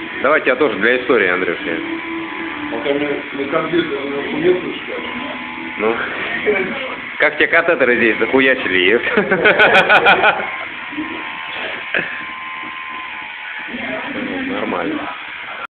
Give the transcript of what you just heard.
Давайте я тоже для истории, Андрюша. Пока на компьютер умел пускать. Ну, как те катетеры здесь захуячили их? Нормально.